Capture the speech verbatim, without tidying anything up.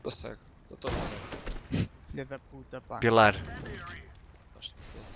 Tô cego. Tô todo cego. Filha da puta, pá. Pilar. Gosto de tudo.